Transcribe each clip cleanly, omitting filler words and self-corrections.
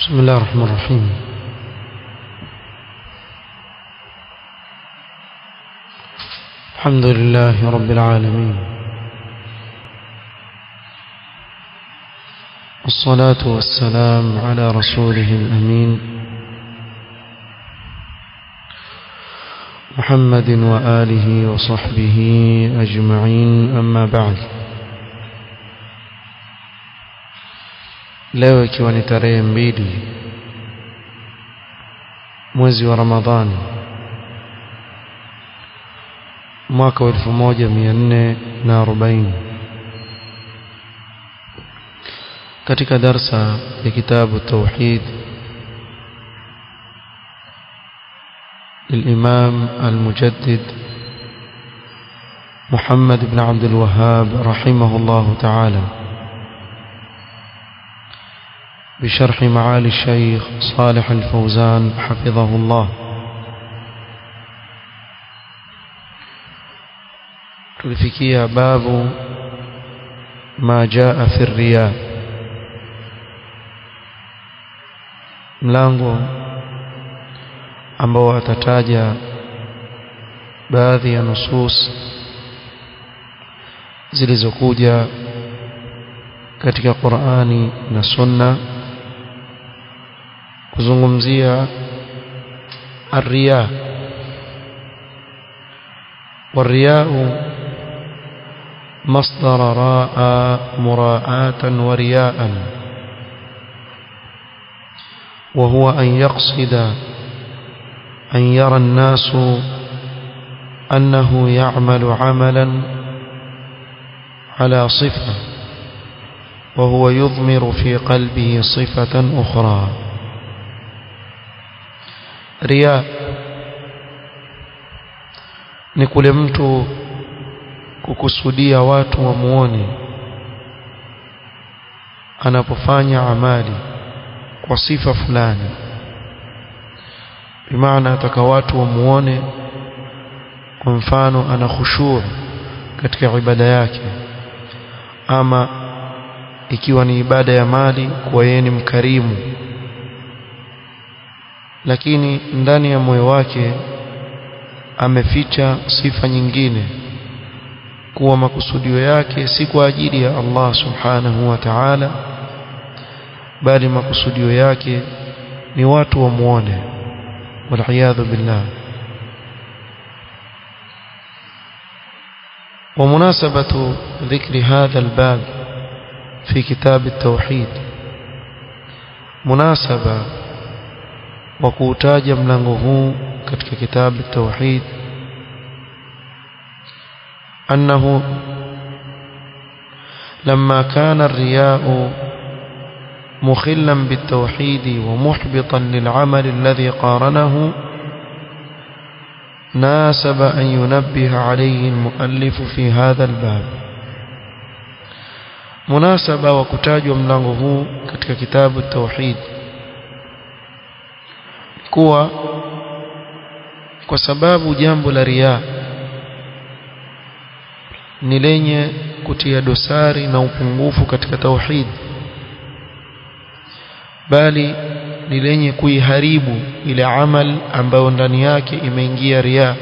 بسم الله الرحمن الرحيم. الحمد لله رب العالمين، والصلاة والسلام على رسوله الأمين محمد وآله وصحبه أجمعين، أما بعد. leo ikiwa ni tarehe 2 mwezi wa Ramadhani mwaka wa 1440 katika darsa ya kitabu Tauhid للإمام المجدد محمد بن عبد الوهاب رحمه الله تعالى بشرح معالي الشيخ صالح الفوزان حفظه الله. tulifikia babu ma jaa fi riya, mlango ambao atataja baadhi ya nusus zilizokuja katika Qur'ani na Sunna kuzungumzia الرياء. والرياء مصدر راء مراءة ورياء، وهو أن يقصد أن يرى الناس أنه يعمل عملا على صفة وهو يضمر في قلبه صفة أخرى. Ria ni kule mtu kukusudia watu wamuone anapofanya amali kwa sifa fulani, bimaana ataka watu wamuone, kwa mfano ana khushu' katika ibada yake, ama ikiwa ni ibada ya mali kwa yeye ni mkarimu, lakini ndani ya moyo wake ameficha sifa nyingine, kuwa makusudio yake si kwa ajili ya Allah subhanahu wa ta'ala, bali makusudio yake ni watu wamuone, wal'iyadhu billah. ومناسبة ذكر هذا الباب في كتاب التوحيد، مناسبة وكوتاج mlango huu katika kitabu التوحيد أنه لما كان الرياء مخلا بالتوحيد ومحبطا للعمل الذي قارنه، ناسب أن ينبه عليه المؤلف في هذا الباب. مناسبة وكتاج mlango huu katika kitabu التوحيد kuwa kwa sababu jambo la riya ni lenye kutia dosari na upungufu katika tauhid, bali ni lenye kuiharibu ile amal ambayo ndani yake imeingia riya,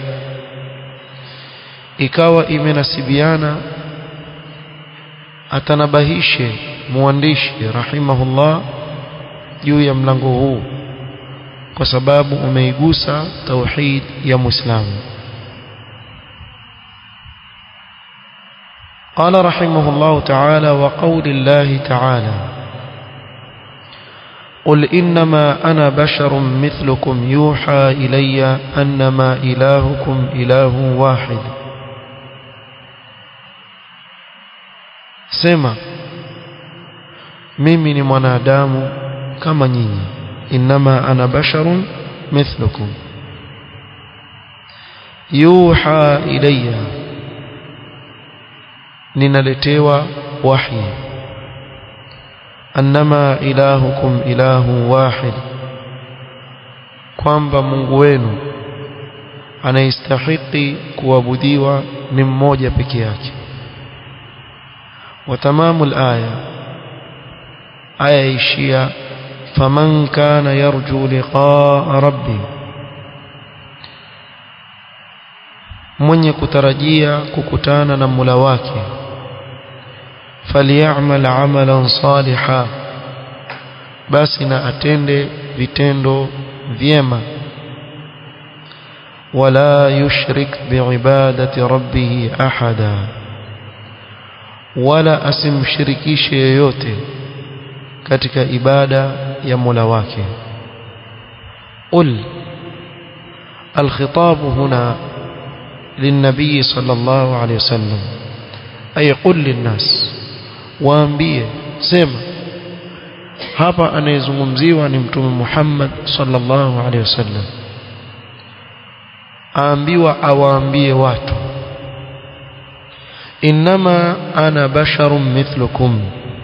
ikawa imenasibiana. Atanabahishe muandishi rahimahullah juu ya mlango huu kwa sababu umeigusa tauhid ya Muislamu. قال رحمه الله تعالى: وقول الله تعالى: قل إنما أنا بشر مثلكم يوحى إلي أنما إلهكم إله واحد. سما mimi ni mwanadamu kama nyinyi. إنما أنا بشر مثلكم يوحى إلي، ninaletewa wahi. أنما إلهكم إله واحد، kwamba Mungu wenu anayestahili kuabudiwa ni mmoja peke yake. وتمام الآية، aya ishia faman kana yarju liqaa rabbi, mwenye kutarajia kukutana na Mola wake, falyamal amalan salihan, basi na atende vitendo vyema, wala yushrik biibadati rabbih ahada, wala asimshirikishe yeyote katika ibada ya Mola wake. qul, الخطاب هنا للنبي صلى الله عليه وسلم، أي قل للناس، waambie, sema. Hapa anayezungumziwa ni Mtume Muhammad sallallahu alaihi wasallam, aambiwa awaambie watu, innama ana basharun mithlukum,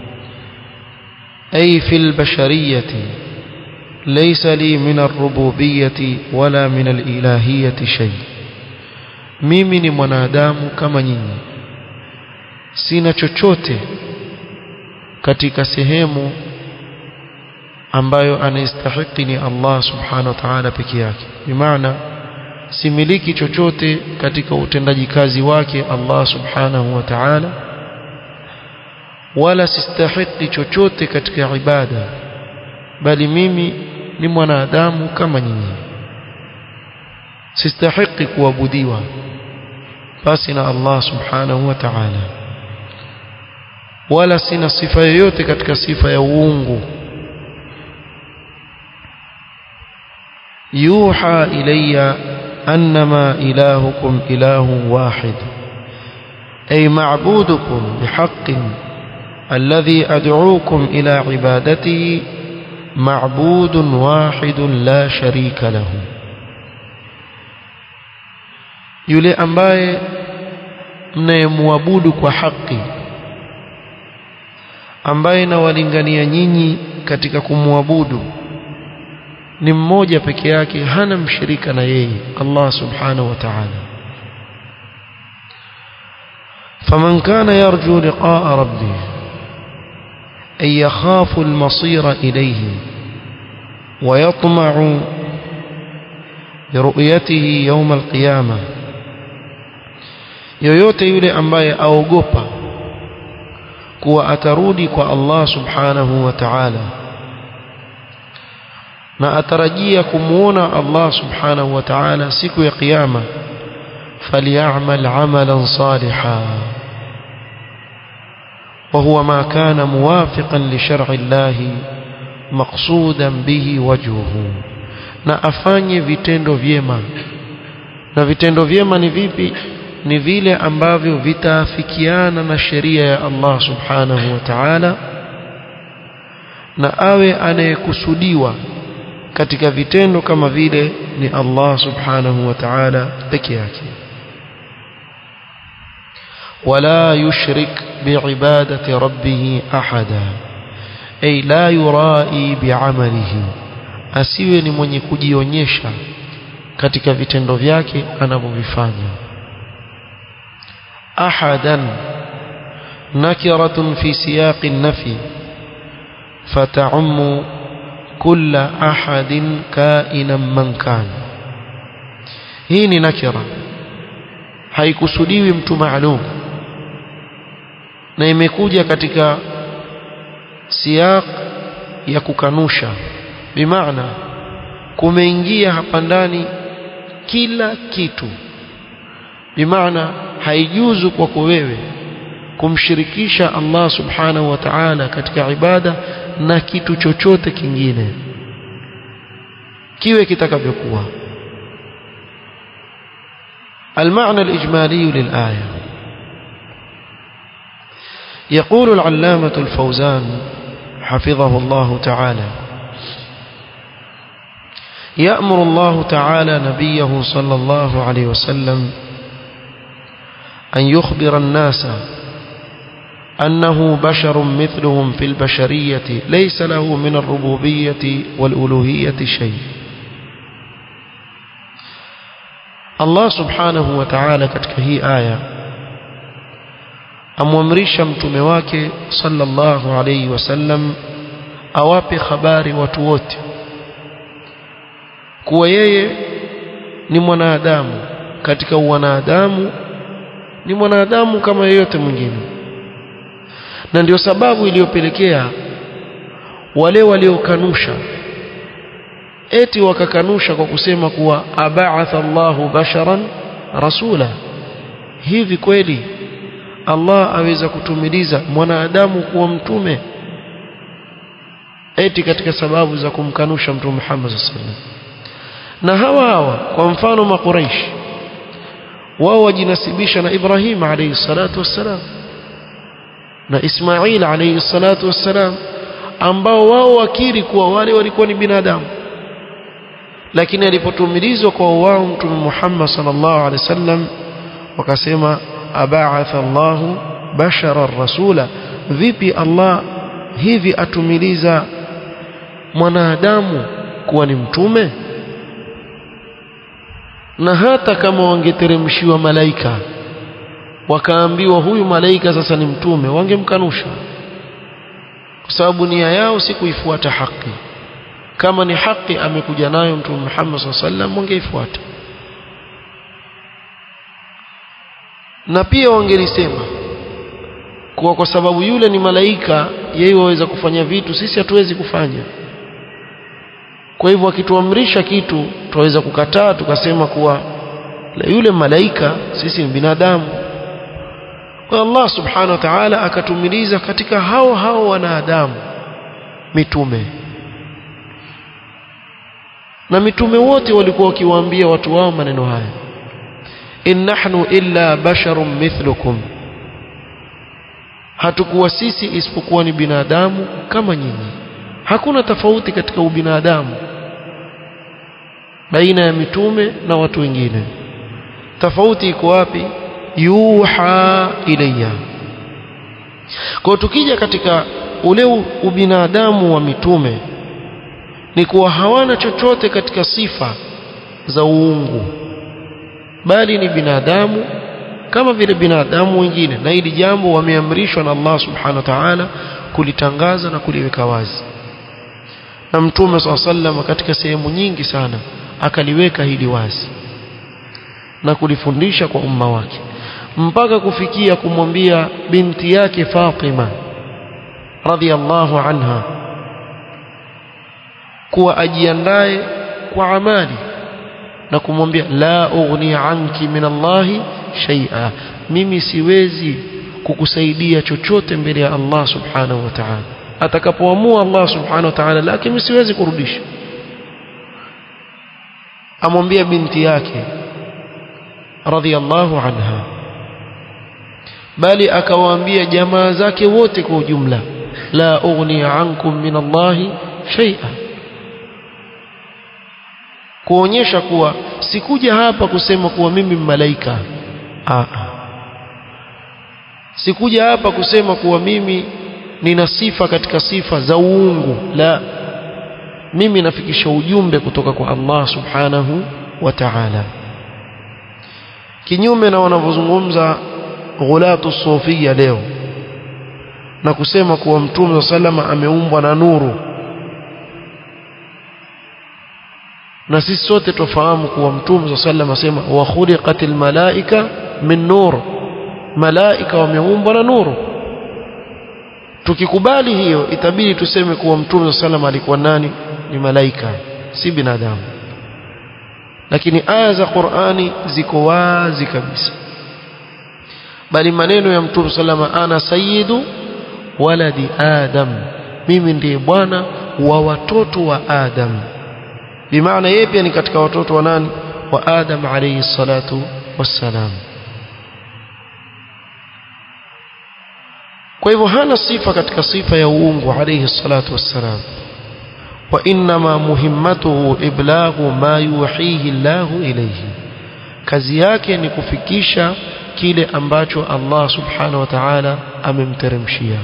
ay fil bashariyati laysa li min ar-rububiyyati wala min al-ilahiyyati shay, mimi ni mwanadamu kama nyinyi, sina chochote katika sehemu ambayo anastahili ni Allah subhanahu wa ta'ala peke yake. Bimaana similiki chochote katika utendaji kazi wake Allah subhanahu wa ta'ala, wala sistahili chochote katika ibada, bali mimi ni mwanadamu kama nyinyi, sistahili kuabudiwa basi na Allah subhanahu wa ta'ala, wala sina sifa yoyote katika sifa ya uungu. yuha ilayya annama ilahukum ilahun wahid, ay ma'budukum bihaqqin alladhi ad'uukum ila ibadatihi ma'budun wahidun la sharika lahu, yule ambaye mnayemwabudu kwa haki, ambaye nawalingania nyinyi katika kumwabudu, ni mmoja peke yake, hana mshirika na yeye, Allah subhanahu wa ta'ala. faman kana yarju liqaa rabbih, ay yakhafu al-masira ilayhi wa yatma'u biruyatihi yawm al-qiyamah, yoyote yule ambaye aogopa kuwa atarudi kwa Allah subhanahu wa ta'ala na atarajia kumuona Allah subhanahu wa ta'ala siku ya kiyama, falyamal amalan salihan wa huwa ma kana muwafiqan li shar'i Allah maqsudan bihi wajhuhu, na afanye vitendo vyema. Na vitendo vyema ni vipi? Ni vile ambavyo vitaafikiana na sheria ya Allah subhanahu wa ta'ala, na awe anayekusudiwa katika vitendo kama vile ni Allah subhanahu wa ta'ala peke yake. wala yushrik biibadati rabbih ahada, ay la yurai bi'amalihi, asiwe ni mwenye kujionyesha katika vitendo vyake anavyovifanya. ahadan nakiratun fi siyaqi an-nafi fata'ummu kulla ahadin kainan man kana, hii ni nakira, haikusudiwi mtu maalum, na imekuja katika siyaq ya kukanusha, bimaana kumeingia hapa ndani kila kitu, bimaana haijuzu kwako wewe kumshirikisha Allah subhanahu wa ta'ala katika ibada na kitu chochote kingine kiwe kitakavyokuwa. المعنى الإجمالي للآية، يقول العلامة الفوزان حفظه الله تعالى: يأمر الله تعالى نبيه صلى الله عليه وسلم أن يخبر الناس أنه بشر مثلهم في البشرية ليس له من الربوبية والألوهية شيء. Allah subhanahu wa ta'ala katika hii aya amwamrisha mtume wake sallallahu alayhi wasallam awape habari watu wote kuwa yeye ni mwanadamu, katika wanadamu ni mwanadamu kama yeyote mwingine. Na ndio sababu iliyopelekea wale waliokanusha eti wakakanusha kwa kusema kuwa ab'atha Allahu basharan rasula, hivi kweli Allah aweza kutumiliza mwanadamu kuwa mtume? Eti katika sababu za kumkanusha Mtume Muhammad sallallahu alaihi wasallam. Na hawa kwa mfano Makuraish, wao wajinasibisha na Ibrahim alayhi salatu wassalam na Ismail alayhi salatu wassalam, ambao wao wakiri kuwa wale walikuwa ni binadamu. Lakini alipotumilizwa kwa wao Mtume Muhammad sallallahu alaihi wasallam, wakasema ab'atha Allahu basharan rasula, vipi Allah hivi atumiliza mwanadamu kuwa ni mtume? Na hata kama wangeteremshiwa malaika wakaambiwa huyu malaika sasa ni mtume, wangemkanusha, kwa sababu nia yao si kuifuata haki. Kama ni haki amekuja nayo Mtume Muhammad sallallahu alaihi wasallam, wangeifuata. Na pia wangelisema kwa sababu yule ni malaika, yeye waweza kufanya vitu sisi hatuwezi kufanya. Kwa hivyo akituamrisha kitu tuweza kukataa, tukasema kuwa yule malaika, sisi ni binadamu. Kwa Allah subhanahu wa ta'ala akatumiliza katika hao wanadamu mitume. Na mitume wote walikuwa wakiwaambia watu wao maneno haya, in nahnu illa basharun mithlukum, hatukuwa sisi isipokuwa ni binadamu kama nyinyi. Hakuna tofauti katika ubinadamu baina ya mitume na watu wengine. Tofauti iko wapi? Yuha ilayya. Kwa tukija katika ule ubinadamu wa mitume, ni kuwa hawana chochote katika sifa za uungu, bali ni binadamu kama vile binadamu wengine. Na hili jambo wameamrishwa na Allah subhanahu wa ta'ala kulitangaza na kuliweka wazi. Na Mtume SAW katika sehemu nyingi sana akaliweka hili wazi na kulifundisha kwa umma wake, mpaka kufikia kumwambia binti yake Fatima radhiallahu anha kuwa ajiandae kwa amali, na kumwambia la ughni anki min Allahi shay'a, mimi siwezi kukusaidia chochote mbele ya Allah subhanahu wa ta'ala. Atakapoamua Allah subhanahu wa ta'ala, lakini siwezi kurudisha. Amwambia binti yake radhiallahu anha, bali akawaambia jamaa zake wote kwa ujumla, la ughni ankum min Allahi shay'a, kuonyesha kuwa sikuja hapa kusema kuwa mimi malaika. Sikuja hapa kusema kuwa mimi nina sifa katika sifa za uungu, la, mimi nafikisha ujumbe kutoka kwa Allah subhanahu wa ta'ala. Kinyume na wanavyozungumza ghulatu sufia leo na kusema kuwa Mtume sallallahu ameumbwa na nuru, na sisi sote tufahamu kuwa Mtume sallallahu asema wa khuliqatil malaika min nur, malaika wameumbwa na nuru. Tukikubali hiyo, itabidi tuseme kuwa Mtume sallallahu alikuwa nani? Ni malaika, si binadamu. Lakini aya za Qur'ani ziko wazi kabisa, bali maneno ya Mtume sallallahu ana sayyidu waladi Adam, mimi ndiye bwana wa watoto wa Adam. Bimaana yeye pia ni katika watoto wa nani? Wa Adam alayhi salatu wassalam. Kwa hivyo hana sifa katika sifa ya uungu alayhi salatu wassalam. Wa inma muhimmatuhu iblaghu ma yuhihi Allahu ilayhi, kazi yake ni kufikisha kile ambacho Allah subhanahu wa ta'ala amemteremshia.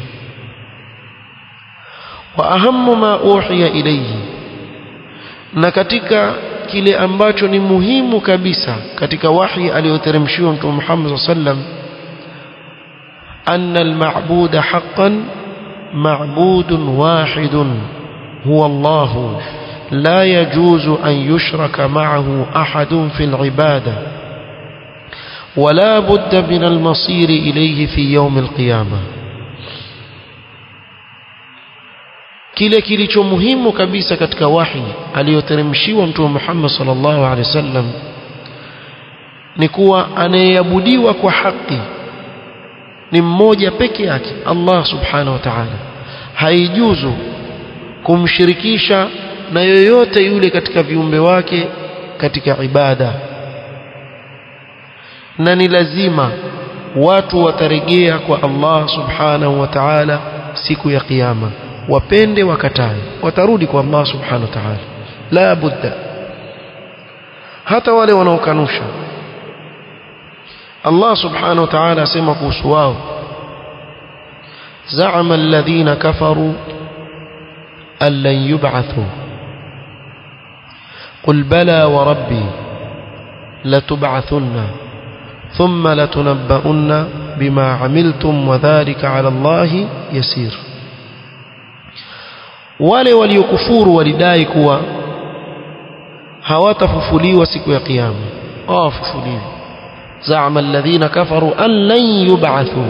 Wa ahammu ma uhiya ilayhi, na katika kile ambacho ni muhimu kabisa katika wahi aliyoteremshiwa Mtume Muhammad sallam, anna al-ma'buda haqqan ma'budun wahidun هو الله لا يجوز أن يشرك معه أحد في العبادة ولا بد من المصير إليه في يوم القيامة. kile kilicho muhimu kabisa katika wahi aliyoteremshiwa Mtume Muhammad sallallahu alaihi wasallam ni kuwa anayeabudiwa kwa haki ni mmoja peke yake, Allah subhanahu wa ta'ala. Haijuzu kumshirikisha na yoyote yule katika viumbe wake katika ibada, na ni lazima watu watarejea kwa Allah subhanahu wa ta'ala siku ya kiyama, wapende wakatae, watarudi kwa Allah subhanahu wa ta'ala, la budda. Hata wale wanaokanusha, Allah subhanahu wa ta'ala asema kuhusu wao, za'ama alladhina kafaru an lan yub'athu qul bala wa rabbi latub'athunna thumma latunabba'unna bima 'amiltum wa dhalika 'ala Allahi yasir. Wale waliokufuru walidai kuwa hawatafufuliwa siku ya kiyama, wafufuliwe. za'ama alladhina kafaru an lan yub'athu.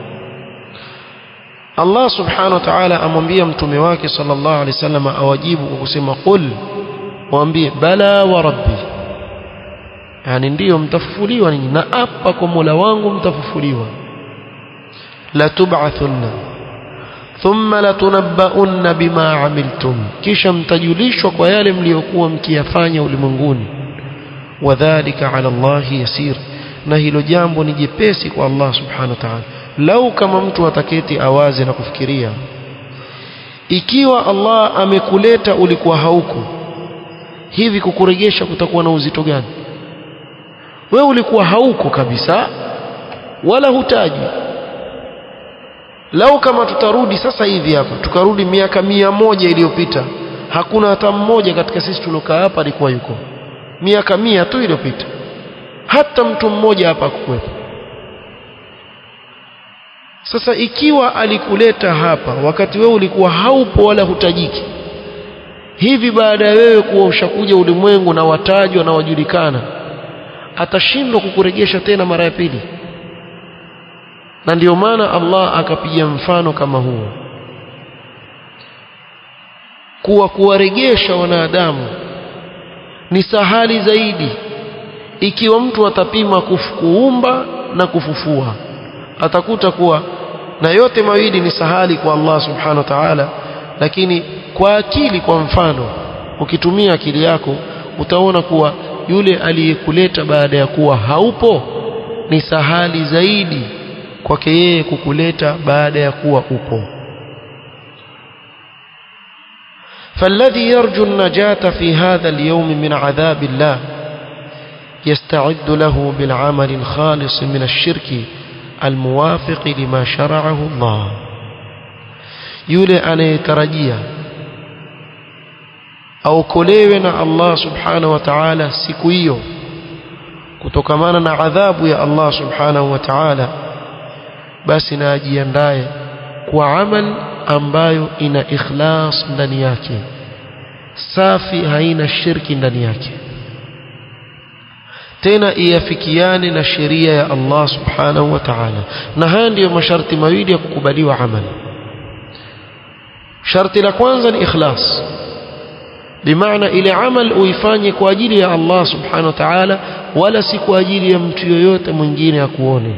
Allah subhanahu wa ta'ala amwambia mtume wake sallallahu alaihi wasallam awajibu kwa kusema qul, waambie bala wa rabbi, yani ndio mtafufuliwa ninyi, na apa kwa Mola wangu mtafufuliwa. la tub'athunna thumma latunabba'unna bima 'amiltum, kisha mtajulishwa kwa yale mliokuwa mkiyafanya ulimwenguni. wadhālika 'ala Allahi yasir, na hilo jambo ni jepesi kwa Allah subhanahu wa ta'ala. Lau kama mtu ataketi awaze na kufikiria, ikiwa Allah amekuleta ulikuwa hauko, hivi kukurejesha kutakuwa na uzito gani? Wewe ulikuwa hauko kabisa wala hutaji. Lau kama tutarudi sasa hivi hapa, tukarudi miaka 100 iliyopita, hakuna hata mmoja katika sisi tulokaa hapa alikuwa yuko. Miaka 100 tu iliyopita, hata mtu mmoja hapa hakuwepo. Sasa ikiwa alikuleta hapa wakati wewe ulikuwa haupo wala hutajiki, hivi baada ya wewe kuwa ushakuja ulimwengu na watajwa na wajulikana, atashindwa kukurejesha tena mara ya pili? Na ndio maana Allah akapiga mfano kama huo, kuwa kuwarejesha wanadamu ni sahali zaidi ikiwa mtu atapima kuumba na kufufua. Atakuta kuwa na yote mawili ni sahali kwa Allah subhanahu wa ta'ala, lakini kwa akili, kwa mfano, ukitumia akili yako utaona kuwa yule aliyekuleta baada ya kuwa haupo ni sahali zaidi kwake yeye kukuleta baada ya kuwa upo. فالذي يرجو النجاة في هذا اليوم من عذاب الله يستعد له بالعمل الخالص من الشرك الموافق لما شرعه الله. yule anayetarajia aokolewe na Allah subhanahu wa ta'ala siku hiyo kutokamana na adhabu ya Allah subhanahu wa ta'ala, basi na ajiandae kwa amal ambayo ina ikhlas ndani yake, safi, haina shirki ndani yake, tena iafikiane na sheria ya Allah subhanahu wa ta'ala. Na haya ndiyo masharti mawili ya kukubaliwa amali. Sharti la kwanza ni ikhlas, bimaana ile amal uifanye kwa ajili ya Allah subhanahu wa ta'ala, wala si kwa ajili ya mtu yoyote mwingine akuone.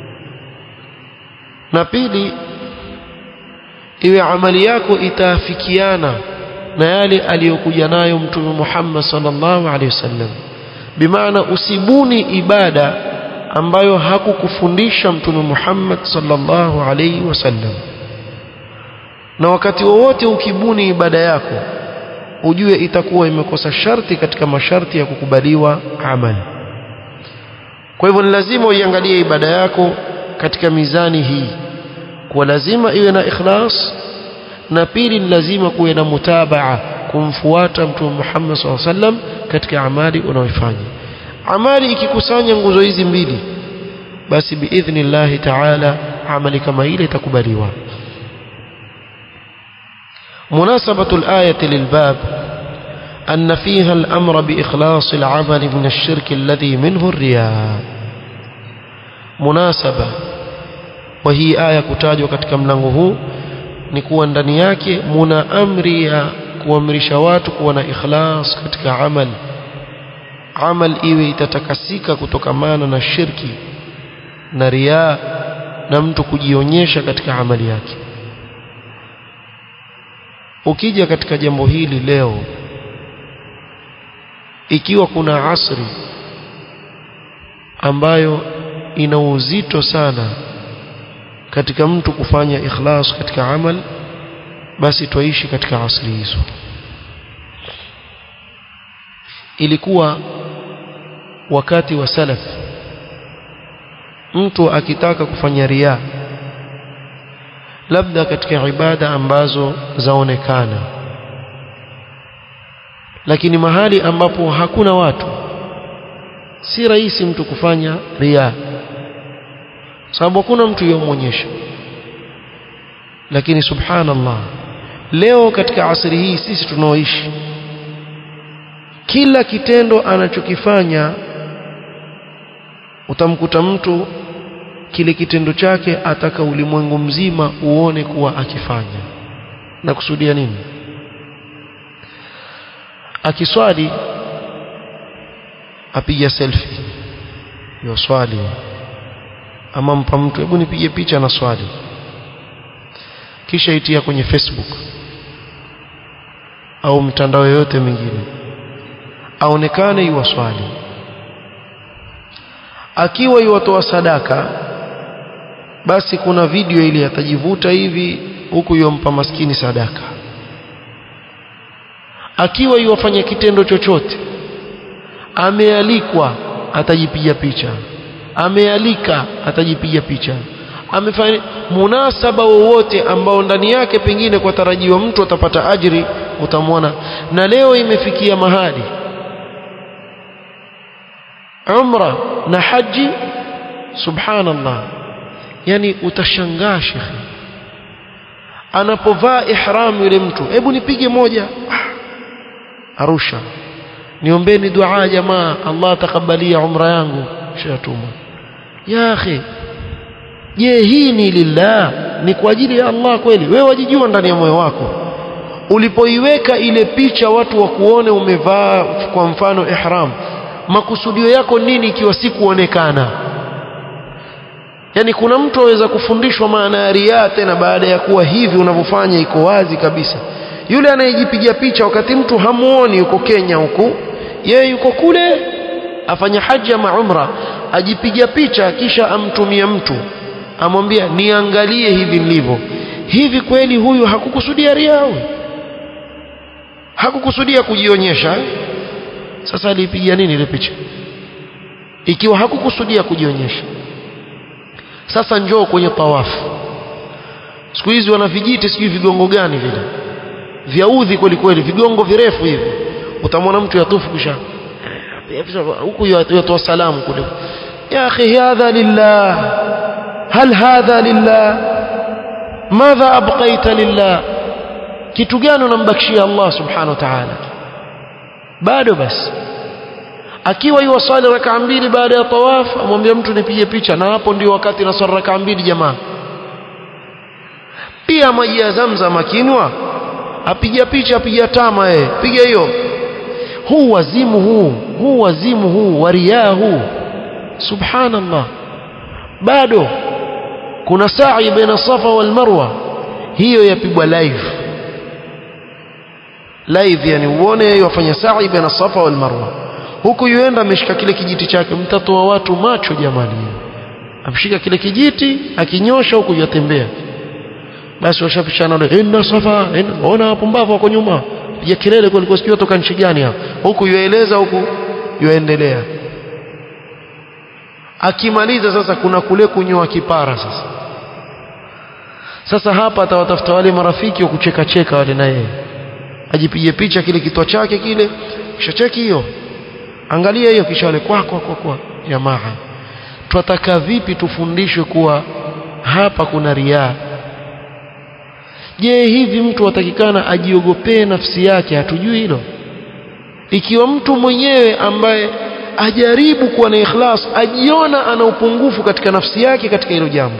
Na pili, iwe amali yako itaafikiana na yale aliyokuja nayo Mtume Muhammad sallallahu alaihi wasallam, bimaana usibuni ibada ambayo hakukufundisha Mtume Muhammad sallallahu alaihi wasallam. Na wakati wowote ukibuni ibada yako, ujue itakuwa imekosa sharti katika masharti ya kukubaliwa amali. Kwa hivyo ni lazima uiangalie ibada yako katika mizani hii, kwa lazima iwe na ikhlas, na pili ni lazima kuwe na mutabaa, kumfuata Mtume Muhammad sallallahu alaihi wasallam katika amali unaoifanya. Amali ikikusanya nguzo hizi mbili, basi biidhnillah ta'ala amali kama ile itakubaliwa. مناسبة الآية للباب أن فيها الأمر بإخلاص العمل من الشرك الذي منه الرياء. مناسبة وهي آية kutajwa katika mlango huu ni kuwa ndani yake muna amri ya kuamrisha watu kuwa na ikhlas katika amal iwe itatakasika kutokamana na shirki na riya na mtu kujionyesha katika amali yake. Ukija katika jambo hili leo, ikiwa kuna asri ambayo ina uzito sana katika mtu kufanya ikhlas katika amal, basi tuishi katika asri hizo. Ilikuwa wakati wa salaf, mtu akitaka kufanya riya labda katika ibada ambazo zaonekana, lakini mahali ambapo hakuna watu si rahisi mtu kufanya riya, sababu hakuna mtu yomuonyesha. Lakini subhanallah, leo katika asri hii sisi tunaoishi, kila kitendo anachokifanya utamkuta mtu kile kitendo chake ataka ulimwengu mzima uone kuwa akifanya. Na kusudia nini? Akiswali apiga selfie yo swali, ama mpa mtu hebu nipige picha na swali, kisha itia kwenye Facebook au mtandao yote mwingine, aonekane yuwaswali. Akiwa yuwatoa sadaka, basi kuna video ile atajivuta hivi huku yompa maskini sadaka. Akiwa yuwafanya kitendo chochote, amealikwa atajipiga picha, amealika atajipiga picha, amefanya munasaba wowote ambao ndani yake pengine kwa tarajiwa mtu atapata ajiri, utamwona. Na leo imefikia mahali umra na haji, subhanallah, yani utashangaa shekhi, anapovaa ihram yule mtu, hebu nipige moja Arusha, niombeni dua jamaa, Allah takabalia umra yangu, shatuma. Ya akhi, je, hii ni lillah? Ni kwa ajili ya Allah kweli? Wewe wajijua ndani ya moyo wako, ulipoiweka ile picha watu wakuone umevaa kwa mfano ihram, makusudio yako nini ikiwa si kuonekana? Yani kuna mtu aweza kufundishwa maana ya riya tena baada ya kuwa hivi unavyofanya iko wazi kabisa. Yule anayejipigia picha wakati mtu hamuoni, yuko Kenya huku, yeye yuko kule afanya haji ama umra, ajipigia picha kisha amtumia mtu, amwambia niangalie hivi nilivyo. Hivi kweli huyu hakukusudia riya? Hakukusudia kujionyesha? Sasa alipigia nini ile picha ikiwa hakukusudia kujionyesha? Sasa njoo kwenye tawafu. Siku hizi wana vijiti sijui vigongo gani vile vyaudhi kweli kweli, vigongo virefu hivi, utamwona mtu yatufu kisha huku yatoa salamu kule. Ya akhi, hadha lillah, hal hadha lillah? Madha abqaita lillah? Kitu gani unambakishia Allah subhanahu wa ta'ala? Bado basi akiwa yuwasali raka mbili baada ya tawaf, amwambia mtu nipige picha, na hapo ndio wakati na swala raka mbili jamaa. Pia maji ya Zamzam akinwa apiga picha, apiga tama, piga hiyo. Huu wazimu huu wa riya huu, subhanallah. Bado kuna sa'i baina Safa wal Marwa, hiyo yapigwa live, yani uone yeye wafanya sa'i baina Safa wal Marwa, huku yuenda ameshika kile kijiti chake. Mtatoa watu macho jamani, amshika kile kijiti akinyosha huku yatembea. Basi washapishana wale, inna Safa, ona hapo mbavu wako nyuma, piga kelele kwa alikuwa sijui toka nchi gani hapo, huku yueleza, huku yuendelea. Akimaliza sasa kuna kule kunyoa kipara. Sasa hapa atawatafuta wale marafiki wa kucheka cheka wale, na yeye ajipige picha kile kitwa chake kile, kisha cheki hiyo, angalia hiyo, kisha wale kwa jamaa. Tunataka vipi tufundishwe kuwa hapa kuna riya? Je, hivi mtu atakikana ajiogopee nafsi yake? Hatujui hilo. Ikiwa mtu mwenyewe ambaye ajaribu kuwa na ikhlas ajiona ana upungufu katika nafsi yake katika hilo jambo,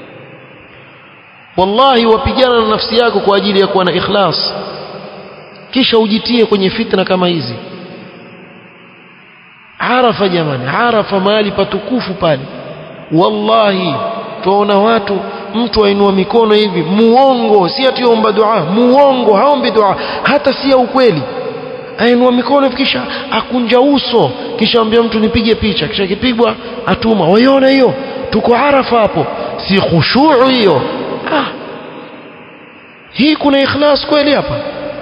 wallahi wapigana na nafsi yako kwa ajili ya kuwa na ikhlas, kisha ujitie kwenye fitna kama hizi. Arafa jamani, Arafa mahali patukufu pale. Wallahi tuona watu, mtu ainua mikono hivi, muongo, si ati omba dua, muongo, haombi dua hata si ya ukweli, ainua mikono kisha akunja uso, kisha ambia mtu nipige picha, kisha kipigwa atuma, waiona hiyo, tuko Arafa hapo. Si khushu' hiyo? Hii kuna ikhlas kweli hapa?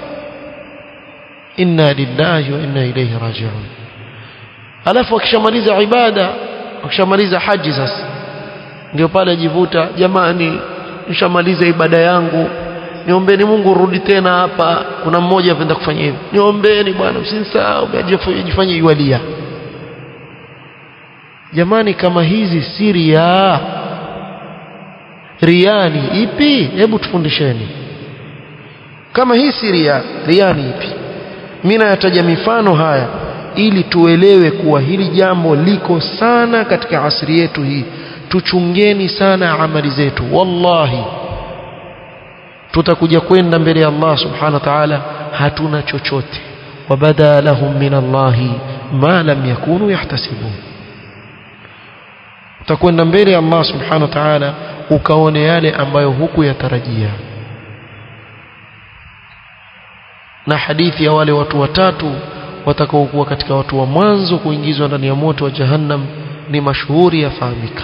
Inna lillahi wa inna ilayhi raji'un. Alafu akishamaliza ibada, akishamaliza haji, sasa ndio pale ajivuta, jamani nishamaliza ibada yangu, niombeni Mungu rudi tena hapa. Kuna mmoja apenda kufanya hivyo, niombeni bwana msinisahau, ajifanye iwalia. Jamani, kama hizi si riya, riya ni ipi? Hebu tufundisheni. Kama hii si riya, riya ni ipi? Mimi nataja mifano haya ili tuelewe kuwa hili jambo liko sana katika asri yetu hii. Tuchungeni sana amali zetu. Wallahi tutakuja kwenda mbele ya Allah subhanahu wa ta'ala hatuna chochote. Wabada lahum min Allahi ma lam yakunu yahtasibun. Utakwenda mbele ya Allah subhanahu wa ta'ala ukaone yale ambayo hukuyatarajia. Na hadithi ya wale watu watatu watakaokuwa katika watu wa mwanzo kuingizwa ndani ya moto wa Jahannam ni mashuhuri, yafahamika.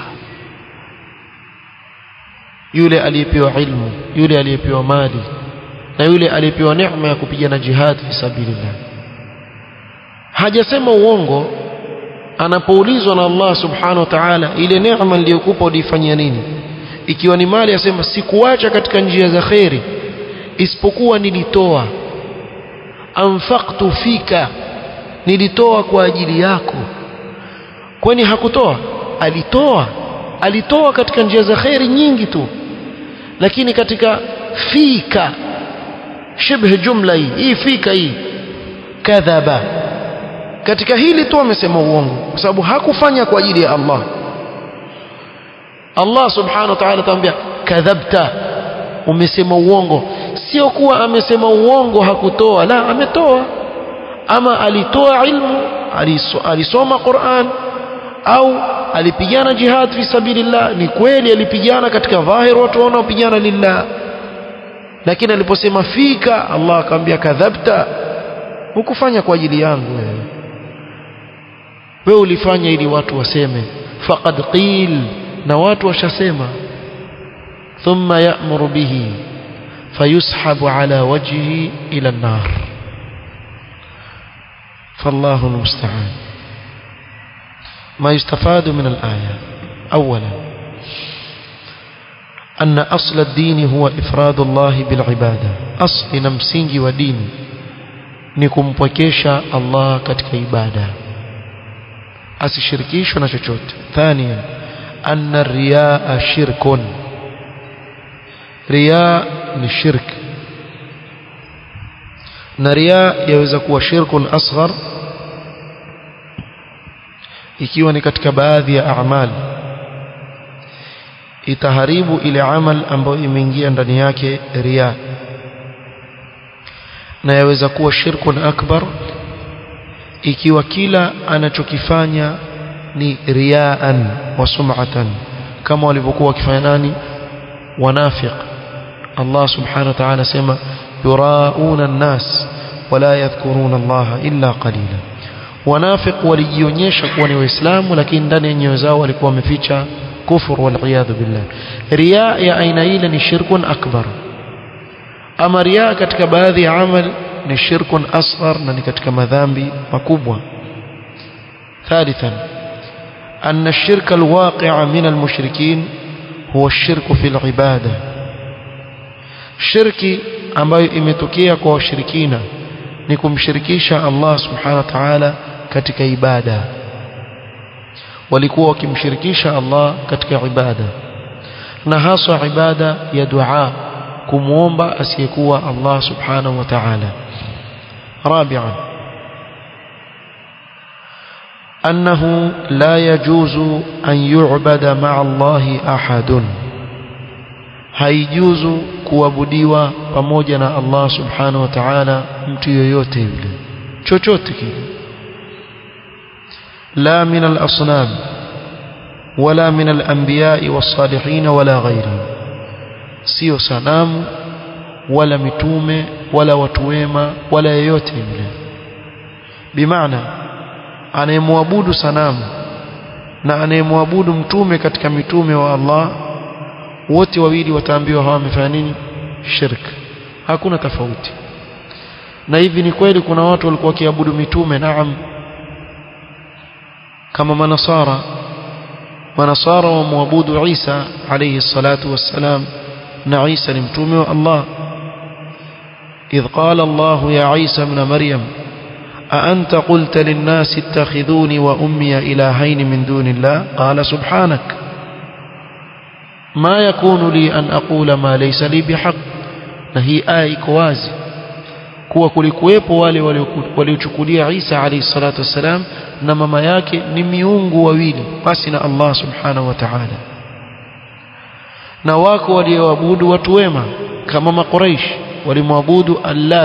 Yule aliyepewa ilmu, yule aliyepewa mali, na yule aliyepewa neema ya kupigana jihad fi sabilillah. Hajasema uongo anapoulizwa na Allah subhanahu wa ta'ala, ile neema niliyokupa ulifanyia nini? Ikiwa ni mali, asema sikuacha katika njia za khairi isipokuwa nilitoa. Anfaqtu fika, nilitoa kwa ajili yako. Kwani hakutoa? Alitoa katika njia za khairi nyingi tu, lakini katika fika shibh jumla hii fika hii kadhaba, katika hili tu amesema uongo, kwa sababu hakufanya kwa ajili ya Allah. Allah subhanahu wa ta'ala tambia kadhabta, umesema uongo. Sio kuwa amesema uongo hakutoa, la, ametoa. Ama alitoa ilmu, alisoma Qur'an, au alipigana jihad fi sabilillah. Ni kweli alipigana katika dhahir, watu wanaopigana lillah, lakini aliposema fika, Allah akamwambia kadhabta, hukufanya kwa ajili yangu wewe ulifanya ili watu waseme faqad qil, na watu washasema. Thumma ya'muru bihi fayushabu ala wajhihi ila an-nar. فالله المستعان. ما يستفاد من الآية: أولا أن أصل الدين هو إفراد الله بالعبادة. أصل نمسينجي ودين نكم بكيشا الله كتك عبادة، أسشركيش ونشجوت. ثانيا أن الرياء شرك. رياء للشرك، na riya yaweza kuwa shirkun asghar ikiwa ni katika baadhi ya a'mal, itaharibu ile amal ambayo imeingia ndani yake riya. Na yaweza kuwa shirkun akbar ikiwa kila anachokifanya ni riyaan wa sum'atan, kama walivyokuwa wakifanya nani? Wanafiq. Allah subhanahu wa ta'ala sema yurauna an-nas wala yadhkuruna Allah illa qalila. Wanafiq walijionyesha kuwa ni waislamu, lakini ndani ya nyoyo zao walikuwa wameficha kufur, wal iyadhu billah. Riya ya aina ile ni shirkun akbar. Ama riya katika baadhi ya amal ni shirkun asghar, na ni katika madhambi makubwa. Thalithan anna ash-shirka al-waqi'a min al-mushrikin huwa ash-shirku fi al-ibada. Shirki ambayo imetokea kwa washirikina ni kumshirikisha Allah subhanahu wa ta'ala katika ibada. Walikuwa wakimshirikisha Allah katika ibada, na hasa ibada ya dua kumuomba asiyekuwa Allah subhanahu wa ta'ala. رابعا أنه لا يجوز أن يعبد مع الله أحد. haijuzu kuabudiwa pamoja na Allah subhanahu wa ta'ala mtu yoyote yule, chochote kile. la min al-asnam wala min al-anbiya'i was-salihin wala ghayrihim, sio sanamu wala mitume wala watu wema wala yoyote yule. bimaana anayemwabudu sanamu na anayemwabudu mtume katika mitume wa Allah, wote wawili wataambiwa hawa wamefanya nini? Shirk. Hakuna tofauti. Na hivi ni kweli kuna watu walikuwa wakiabudu mitume, naam, kama manasara wa muabudu Isa alayhi salatu wassalam, na Isa ni mtume wa Allah. idh qala Allah ya Isa ibn Maryam أأنت قلت للناس اتخذوني وأمي إلهين من دون الله قال سبحانك ما يكون لي أن أقول ما ليس لي بحق. na hii aya iko wazi kuwa kulikuwepo wale waliochukulia Isa alayhi salatu wassalam na mama yake ni miungu wawili basi na Allah subhanahu wa ta'ala. na wako walioabudu watu wema kama Makuraish walimwabudu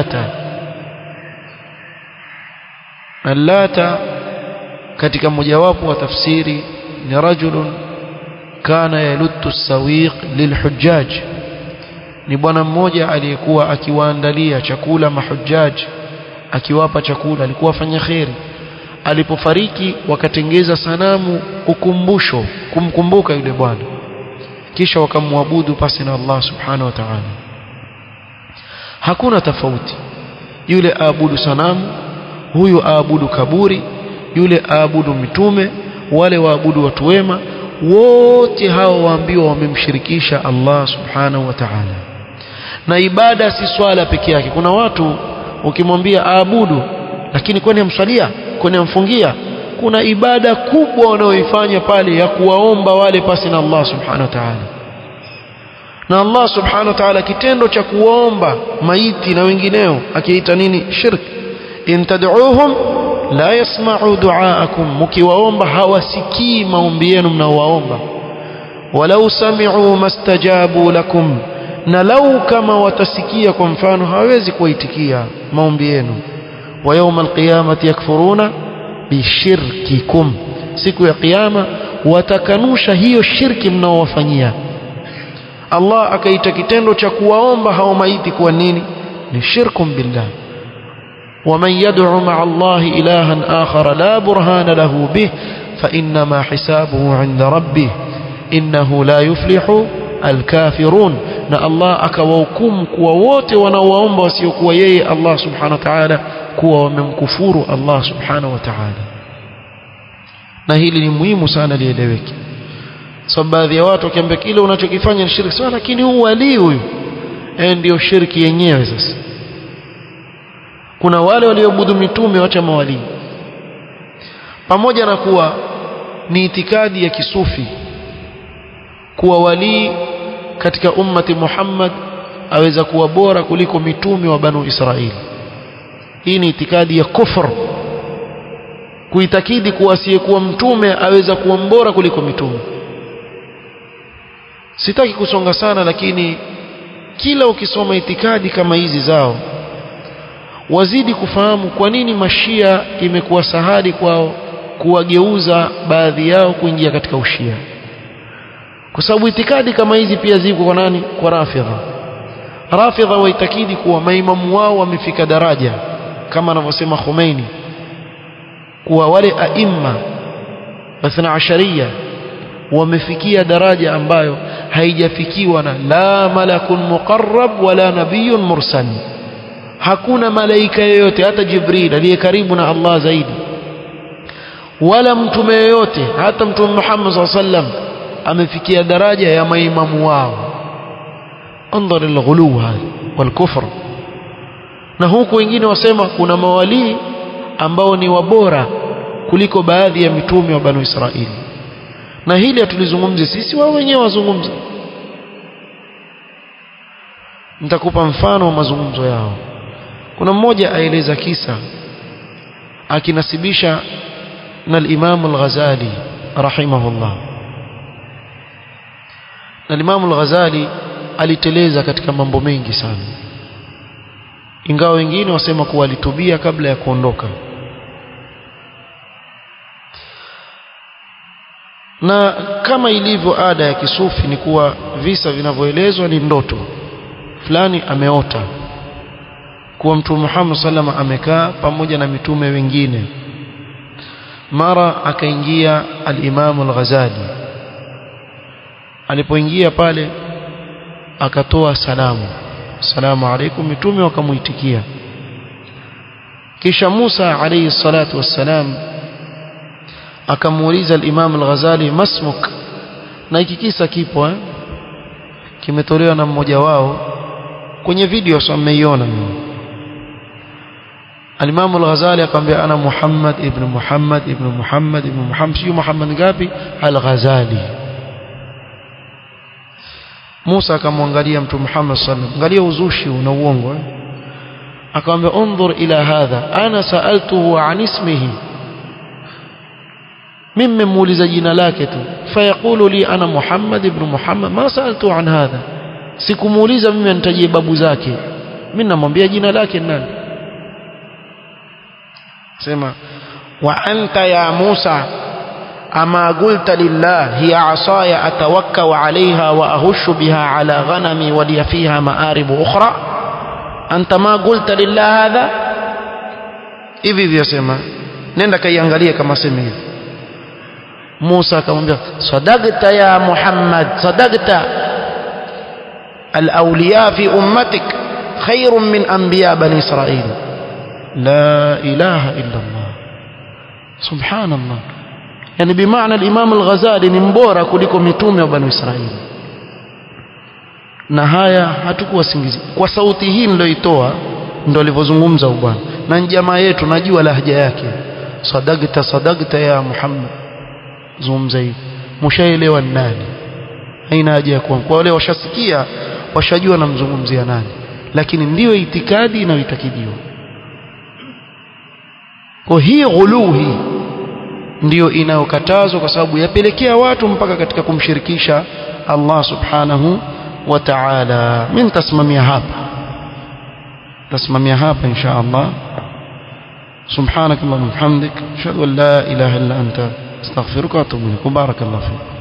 Allata katika mojawapo wa tafsiri ni rajulun kana yaluttu sawiq lilhujjaj, ni bwana mmoja aliyekuwa akiwaandalia chakula mahujjaj, akiwapa chakula, alikuwa afanya khairi. Alipofariki wakatengeza sanamu ukumbusho kumkumbuka yule bwana, kisha wakamwabudu pasi na Allah subhanahu wa ta'ala. Hakuna tofauti, yule aabudu sanamu, huyu aabudu kaburi, yule aabudu mitume, wale waabudu watu wema, wote hao waambiwa wamemshirikisha Allah subhanahu wa ta'ala. na ibada si swala peke yake. Kuna watu ukimwambia aabudu, lakini kwani amswalia, kwani amfungia? Kuna ibada kubwa wanaoifanya pale ya kuwaomba wale pasi na Allah subhanahu wa ta'ala. na Allah subhanahu wa ta'ala kitendo cha kuomba maiti na wengineo akiita nini? Shirk. in tad'uuhum la yasma'u du'aakum, mkiwaomba hawasikii maombi yenu mnaowaomba. walau sami'u mastajabu lakum, na lau kama watasikia kwa mfano hawezi kuitikia maombi yenu. wa yawmal qiyamati yakfuruna bishirkikum, siku ya kiyama watakanusha hiyo shirki mnaowafanyia. Allah akaita kitendo cha kuwaomba hao maiti kwa nini? ni shirkum billah. ومن يدعو مع الله إلها آخر لا برهان له به فإنما حسابه عند ربه إنه لا يفلح الكافرون. na Allah akawahukumu kuwa wote wanaoomba wasiokuwa yeye Allah subhanahu wa ta'ala kuwa wamemkufuru Allah subhanahu wa ta'ala. na hili ni muhimu sana lieleweke, sababu baadhi ya watu wakiambia kile unachokifanya ni shirki sana, lakini huyu wali huyu ndio shirki yenyewe. Sasa kuna wale walioabudu mitume wacha mawali, pamoja na kuwa ni itikadi ya kisufi kuwa wali katika ummati Muhammad aweza kuwa bora kuliko mitume wa Banu Israili. hii ni itikadi ya kufr, kuitakidi kuwa asiyekuwa mtume aweza kuwa mbora kuliko mitume. Sitaki kusonga sana, lakini kila ukisoma itikadi kama hizi zao wazidi kufahamu kwa nini mashia imekuwa sahali kwao kuwageuza baadhi yao kuingia katika ushia. Kwa sababu itikadi kama hizi pia ziko kwa nani? Kwa Rafidha waitakidi kuwa maimamu wao wamefika daraja kama anavyosema Khomeini, kuwa wale aimma Mathna Ashariya wamefikia daraja ambayo haijafikiwa na la malakun muqarrab wala nabiyyun mursal. Hakuna malaika yoyote, hata Jibril aliye karibu na Allah zaidi, wala mtume yoyote, hata mtume Muhammad sallallahu alaihi wasallam amefikia daraja ya maimamu wao. Andhar al-ghulu wal kufr. na huku wengine wasema kuna mawali ambao ni wabora kuliko baadhi ya mitume wa Banu Israili. na hili hatulizungumzi sisi, wao wenyewe wazungumza. nitakupa mfano wa mazungumzo yao. Kuna mmoja aeleza kisa akinasibisha na al-Imam al-Ghazali rahimahullah. Na al-Imam al-Ghazali aliteleza katika mambo mengi sana, ingawa wengine wasema kuwa alitubia kabla ya kuondoka. Na kama ilivyo ada ya kisufi ni kuwa visa vinavyoelezwa ni ndoto fulani. Ameota kuwa Mtume Muhammad sallama amekaa pamoja na mitume wengine. Mara akaingia al-Imam al-Ghazali. Alipoingia pale akatoa salamu, assalamu alaykum, mitume wakamuitikia. Kisha Musa alayhi salatu wassalam akamuuliza al-Imam al-Ghazali, masmuk? Na hiki kisa kipo kimetolewa na mmoja wao kwenye video, sasa mmeiona. Al-Imam al-Ghazali akamwambia, ana Muhammad ibn Muhammad ibn Muhammad ibn Muhammad. Sio Muhammad ngapi? Al-Ghazali. Musa akamwangalia Mtume Muhammad sallallahu alaihi wasallam, angalia uzushi na uongo. Akamwambia, unzur ila hadha, ana saaltuhu an ismihi, mimi muuliza jina lake tu. Fayaqulu li ana Muhammad ibn Muhammad, ma saaltu an hadha, sikumuuliza mimi anitajie babu zake, mimi namwambia jina lake nani. Sema, wa anta ya Musa ama qulta lillah hiya asaya atawakkau alaiha wa ahushu biha ala ghanami wa li fiha ma'arib ukhra, anta ma qulta lillah hadha. Hivi vyasema, nenda kaiangalia kama sema hivi. Musa akamwambia, sadaqta ya Muhammad, sadaqta, al-awliya fi ummatik khairun min anbiya bani Israil. La ilaha illa Allah, subhanallah. Yani bimaana al-Imam al-Ghazali ni mbora kuliko mitume wa bani Israil. Na haya hatukuwa singizi. Kwa sauti hii nilioitoa ndio alivyozungumza bwana, na jamaa yetu najua lahja yake. Sadaqta sadaqta ya Muhammad, zungumza hivi, mshaelewa nani, haina haja ya kwa wale washasikia washajua namzungumzia nani, lakini ndio itikadi inayoitakidiwa. Kwa hii ghuluhi ndio inayokatazwa, kwa sababu yapelekea watu mpaka katika kumshirikisha Allah subhanahu wa ta'ala. Mimi tasimamia hapa insha Allah. subhanakallahumma wa bihamdik, ashhadu an la ilaha illa anta astaghfiruka wa atubu ilaik. Barakallahu fik.